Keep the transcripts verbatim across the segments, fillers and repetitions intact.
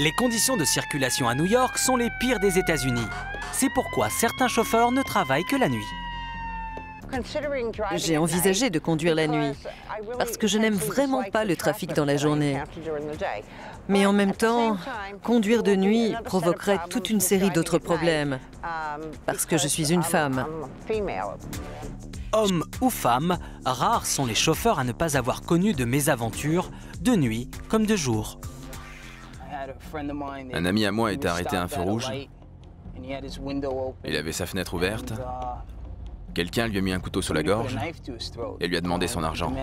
Les conditions de circulation à New York sont les pires des États-Unis. C'est pourquoi certains chauffeurs ne travaillent que la nuit. J'ai envisagé de conduire la nuit, parce que je n'aime vraiment pas le trafic dans la journée. Mais en même temps, conduire de nuit provoquerait toute une série d'autres problèmes, parce que je suis une femme. Hommes ou femmes, rares sont les chauffeurs à ne pas avoir connu de mésaventures, de nuit comme de jour. Un ami à moi était arrêté à un feu rouge. Il avait sa fenêtre ouverte. Quelqu'un lui a mis un couteau sous la gorge et lui a demandé son argent.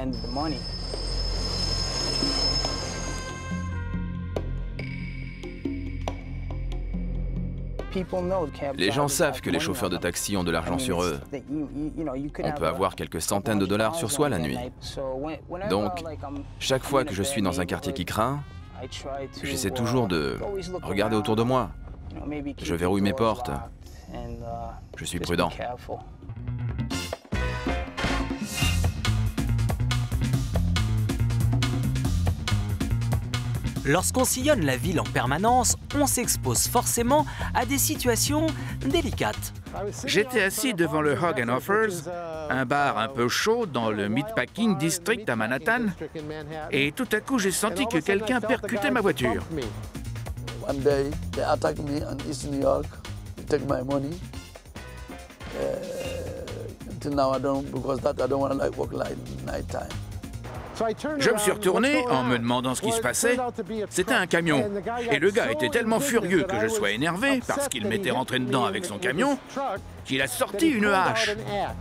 Les gens savent que les chauffeurs de taxi ont de l'argent sur eux. On peut avoir quelques centaines de dollars sur soi la nuit. Donc, chaque fois que je suis dans un quartier qui craint, j'essaie toujours de regarder autour de moi. Je verrouille mes portes. Je suis prudent. Lorsqu'on sillonne la ville en permanence, on s'expose forcément à des situations délicates. J'étais assis devant le Hog and Offers, un bar un peu chaud dans le Meatpacking District à Manhattan, et tout à coup j'ai senti que quelqu'un percutait ma voiture. One day, they attacked me in East New York, they take my money. Uh, until now, I don't, because that I don't want to like work like night time. Je me suis retourné en me demandant ce qui se passait. C'était un camion. Et le gars était tellement furieux que je sois énervé parce qu'il m'était rentré dedans avec son camion qu'il a sorti une hache.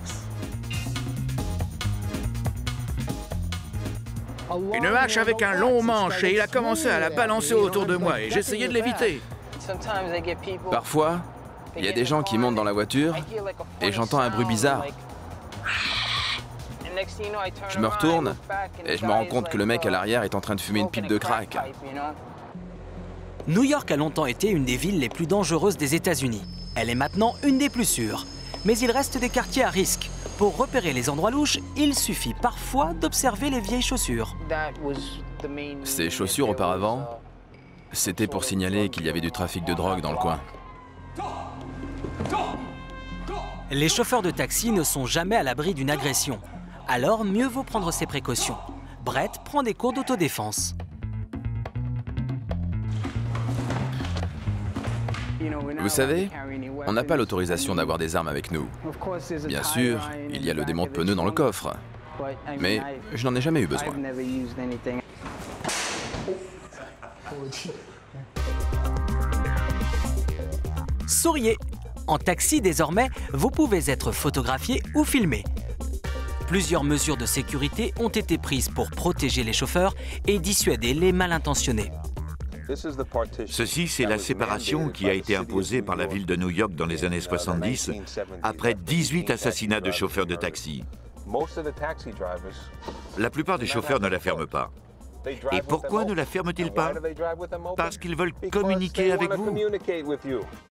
Une hache avec un long manche et il a commencé à la balancer autour de moi et j'essayais de l'éviter. Parfois, il y a des gens qui montent dans la voiture et j'entends un bruit bizarre. Je me retourne et je me rends compte que le mec à l'arrière est en train de fumer une pipe de crack. New York a longtemps été une des villes les plus dangereuses des États-Unis. Elle est maintenant une des plus sûres. Mais il reste des quartiers à risque. Pour repérer les endroits louches, il suffit parfois d'observer les vieilles chaussures. Ces chaussures auparavant, c'était pour signaler qu'il y avait du trafic de drogue dans le coin. Les chauffeurs de taxi ne sont jamais à l'abri d'une agression. Alors, mieux vaut prendre ses précautions. Brett prend des cours d'autodéfense. Vous savez, on n'a pas l'autorisation d'avoir des armes avec nous. Bien sûr, il y a le démonte pneus dans le coffre. Mais je n'en ai jamais eu besoin. Souriez! En taxi, désormais, vous pouvez être photographié ou filmé. Plusieurs mesures de sécurité ont été prises pour protéger les chauffeurs et dissuader les mal intentionnés. Ceci, c'est la séparation qui a été imposée par la ville de New York dans les années soixante-dix, après dix-huit assassinats de chauffeurs de taxi. La plupart des chauffeurs ne la ferment pas. Et pourquoi ne la ferment-ils pas? Parce qu'ils veulent communiquer avec vous.